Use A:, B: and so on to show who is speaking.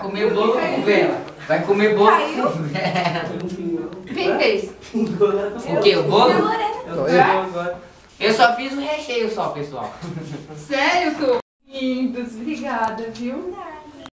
A: comer bolo com vela. Vai comer bolo
B: Caiu?
A: com vela.
B: Quem fez?
A: O que? O bolo?
B: Lorena.
A: Eu só fiz o recheio só, pessoal.
B: Sério, tu? Lindos, obrigada, viu?